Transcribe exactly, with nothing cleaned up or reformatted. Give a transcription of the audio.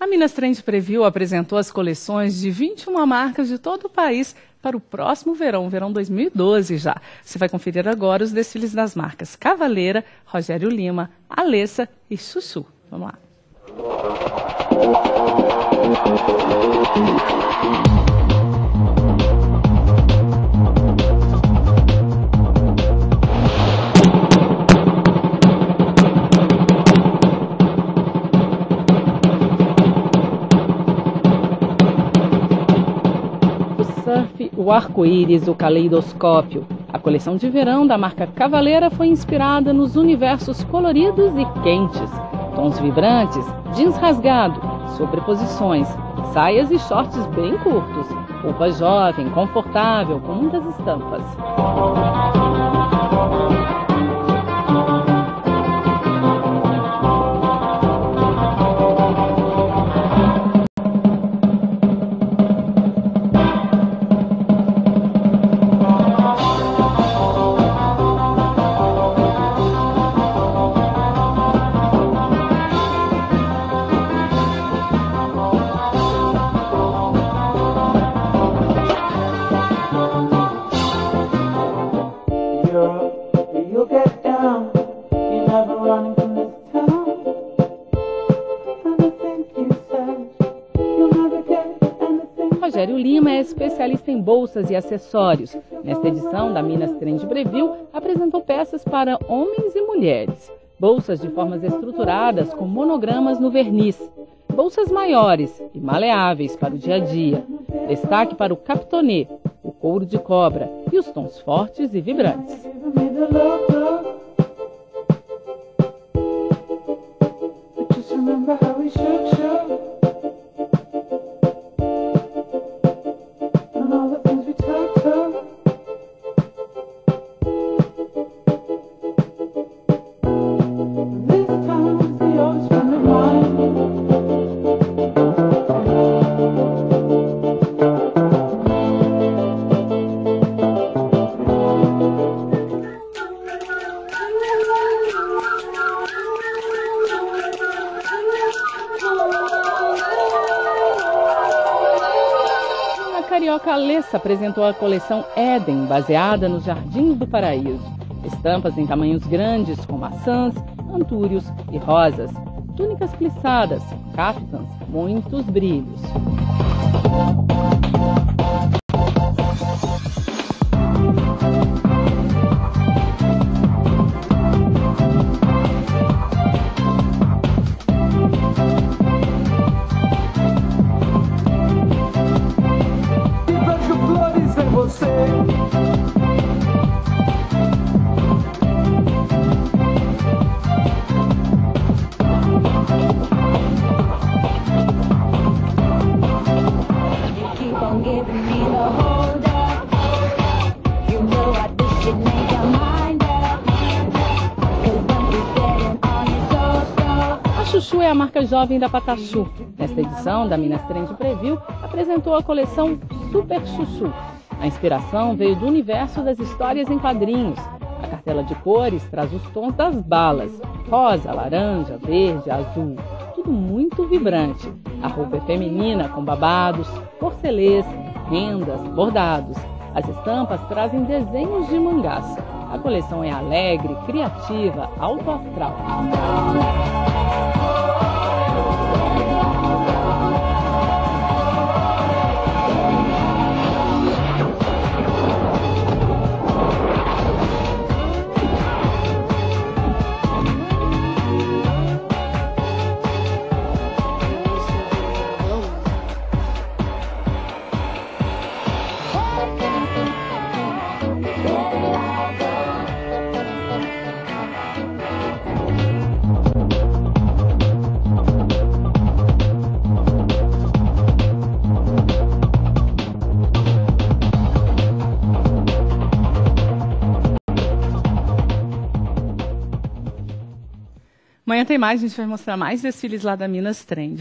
A Minas Trend Preview apresentou as coleções de vinte e uma marcas de todo o país para o próximo verão, verão dois mil e doze já. Você vai conferir agora os desfiles das marcas Cavaleira, Rogério Lima, Alessa e Chuchu. Vamos lá. Surf, o arco-íris, o caleidoscópio. A coleção de verão da marca Cavaleira foi inspirada nos universos coloridos e quentes. Tons vibrantes, jeans rasgado, sobreposições, saias e shorts bem curtos. Roupa jovem, confortável, com muitas estampas. Rogério Lima é especialista em bolsas e acessórios. Nesta edição da Minas Trend Preview, apresentou peças para homens e mulheres. Bolsas de formas estruturadas com monogramas no verniz. Bolsas maiores e maleáveis para o dia a dia. Destaque para o capitonê, o couro de cobra e os tons fortes e vibrantes. A carioca Alessa apresentou a coleção Éden, baseada nos Jardins do Paraíso. Estampas em tamanhos grandes, com maçãs, antúrios e rosas. Túnicas plissadas, caftans, muitos brilhos. A Chuchu é a marca jovem da Patachu. Nesta edição da Minas Trend Preview, apresentou a coleção Super Chuchu. A inspiração veio do universo das histórias em quadrinhos. A cartela de cores traz os tons das balas: rosa, laranja, verde, azul. Tudo muito vibrante. A roupa é feminina, com babados, porcelês, rendas, bordados. As estampas trazem desenhos de mangás. A coleção é alegre, criativa, alto astral. Amanhã tem mais, a gente vai mostrar mais desfiles lá da Minas Trend.